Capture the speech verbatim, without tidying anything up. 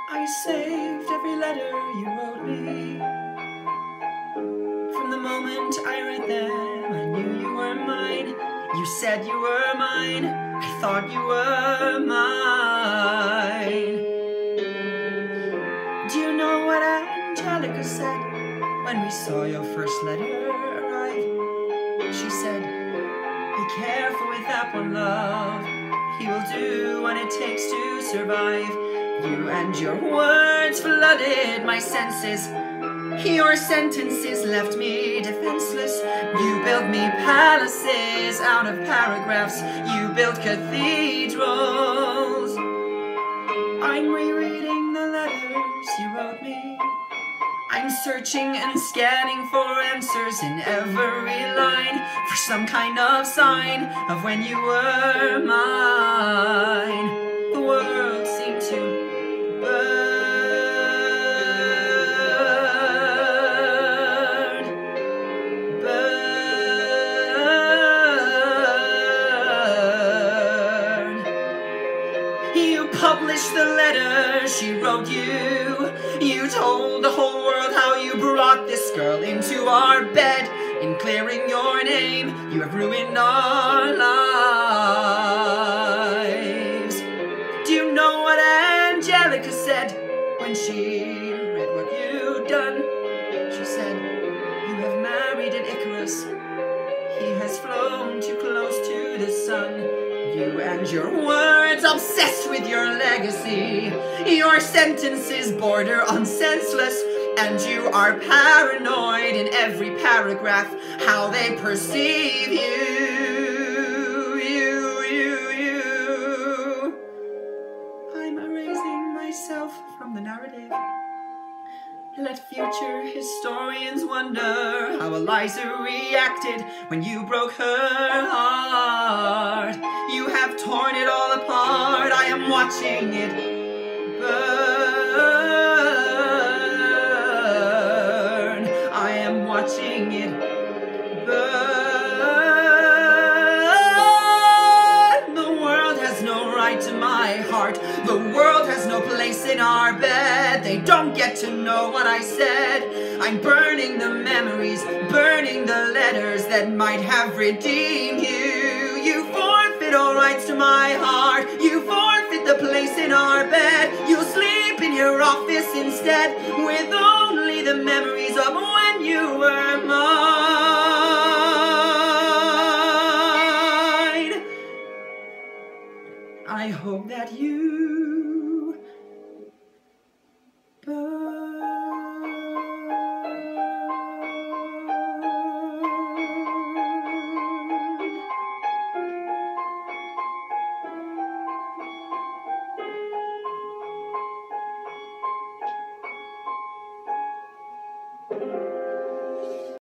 I saved every letter you wrote me. From the moment I read them, I knew you were mine. You said you were mine. I thought you were mine. Do you know what Angelica said when we saw your first letter arrive? She said, "Be careful with that one, love. He will do what it takes to survive." You and your words flooded my senses. Your sentences left me defenseless. You built me palaces out of paragraphs. You built cathedrals. I'm rereading the letters you wrote me. I'm searching and scanning for answers in every line, for some kind of sign of when you were mine. The world seemed to burn, burn. You published the letter she wrote you. You told the whole world how you brought this girl into our bed. In clearing your name, you have ruined our lives. Do you know what Angelica said when she read what you'd done? She said, "You have married an Icarus. He has flown too close to the sun." You and your words obsessed with your legacy. Your sentences border on senseless, and you are paranoid in every paragraph how they perceive you. You, you, you. I'm erasing myself from the narrative. Let future historians wonder how Eliza reacted when you broke her heart. You have torn it all apart. I am watching it burn. I am watching it burn. The world has no right to my heart. The world has no place in our bed. They don't get to know what I said. I'm burning the memories, burning the letters that might have redeemed you. You forfeit all rights to my heart. You forfeit the place in our bed. You'll sleep in your office instead, with only the memories of when you were mine. I hope that you burn.